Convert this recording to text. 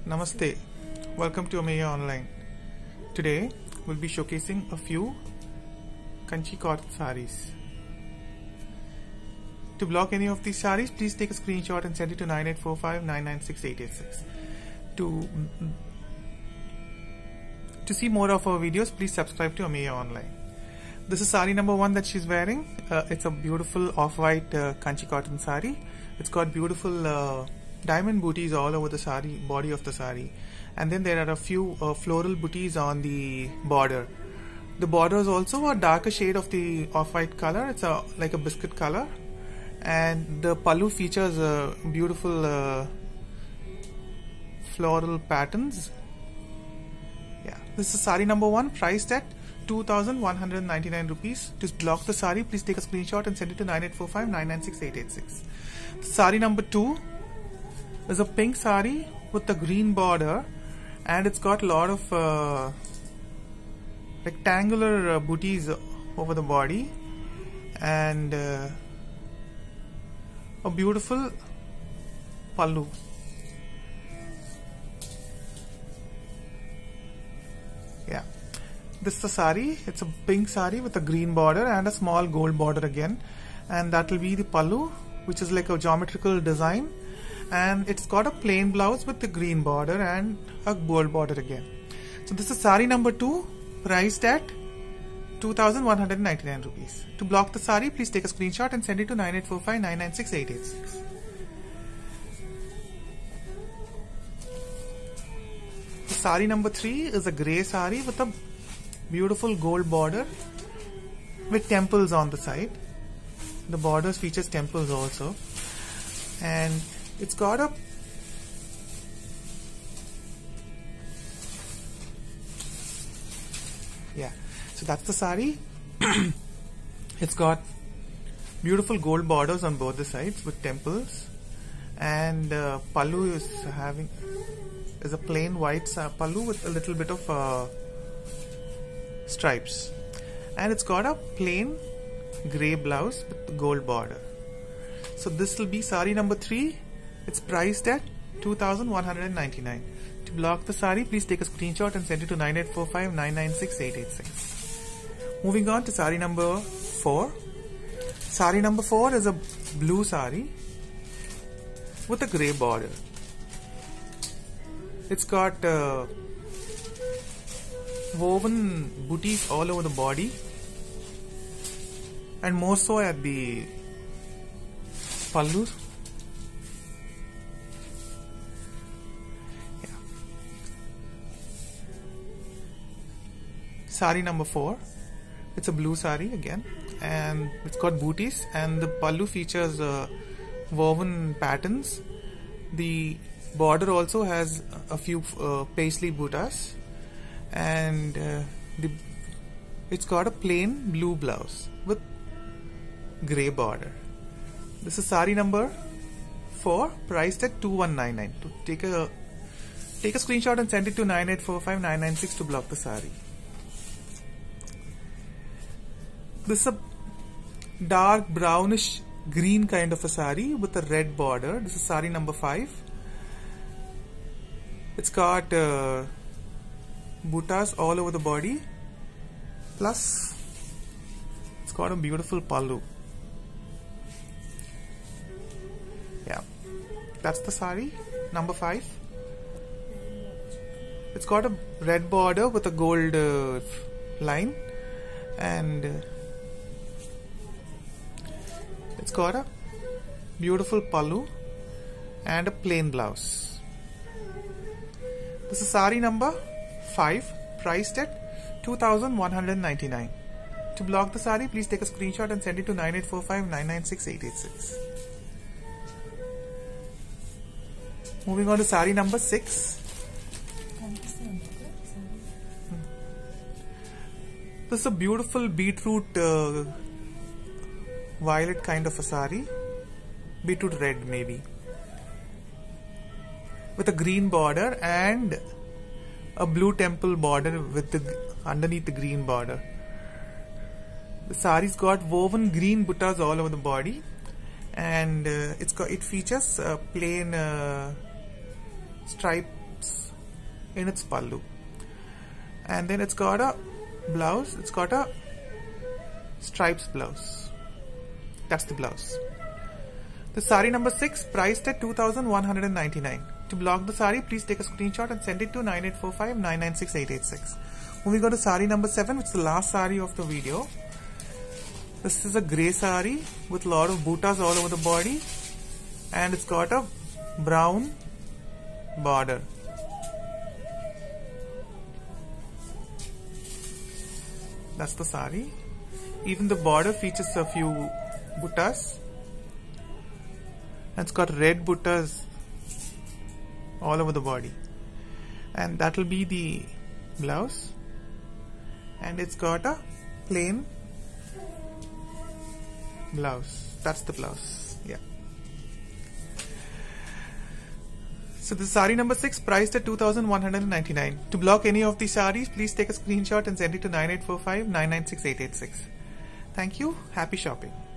Namaste, welcome to Ameya Online. Today we'll be showcasing a few Kanchi cotton saris. To block any of these saris, please take a screenshot and send it to 9845996886. To see more of our videos, please subscribe to Ameya Online. This is sari number 1 that she's wearing. It's a beautiful off-white Kanchi cotton sari. It's got beautiful diamond booties all over the sari, body of the sari, and then there are a few floral booties on the border. The border is also a darker shade of the off-white color. It's like a biscuit color, and the pallu features beautiful floral patterns. Yeah, this is sari number 1, priced at 2,199 rupees. To block the sari, please take a screenshot and send it to 9845996886. Sari number 2 is a pink sari with a green border, and it's got a lot of rectangular booties over the body, and a beautiful pallu. Yeah, this is the sari. It's a pink sari with a green border and a small gold border again, and that will be the pallu, which is like a geometrical design, and it's got a plain blouse with the green border and a gold border again. So this is sari number 2, priced at 2,199 rupees. To block the sari, please take a screenshot and send it to 9845996886. Sari number 3 is a grey sari with a beautiful gold border with temples on the side. The borders features temples also, and it's got a so that's the sari. It's got beautiful gold borders on both the sides with temples, and pallu is a plain white pallu with a little bit of stripes, and it's got a plain grey blouse with gold border. So this will be sari number 3. It's priced at 2,199. To block the sari, please take a screenshot and send it to 9845996886. Moving on to sari number 4. Sari number 4 is a blue sari with a grey border. It's got woven booties all over the body, and more so at the pallu. Yeah. Sari number 4. It's a blue sari again, and it's got booties, and the pallu features woven patterns. The border also has a few paisley buttas, and it's got a plain blue blouse with grey border. This is sari number 4, priced at 2,199. To take a screenshot and send it to 98459996 to block the sari. This is a dark brownish green kind of a sari with a red border. This is sari number 5. It's got buttas all over the body, plus it's got a beautiful pallu. Yeah, that's the sari number 5. It's got a red border with a gold line, and it's got a beautiful pallu and a plain blouse. This is sari number 5, priced at 2,199. To block the sari, please take a screenshot and send it to 9845996886. Moving on to sari number 6. This is a beautiful beetroot violet kind of a sari, beetroot red maybe, with a green border and a blue temple border with underneath the green border. The sari's got woven green buttas all over the body, and it features plain stripes in its pallu. And then it's got a blouse. It's got a stripes blouse. That's the blouse. The sari number 6, priced at 2,199. To block the sari, please take a screenshot and send it to 9845 996 886. Moving on to sari number 7, which is the last sari of the video. This is a grey sari with a lot of buttas all over the body, and it's got a brown border. That's the sari. Even the border features a few buttas, and it's got red buttas all over the body, and that will be the blouse, and it's got a plain blouse. That's the blouse. Yeah. So the sari number 6, priced at 2,199. To block any of these saris, please take a screenshot and send it to 9845 996 886. Thank you. Happy shopping.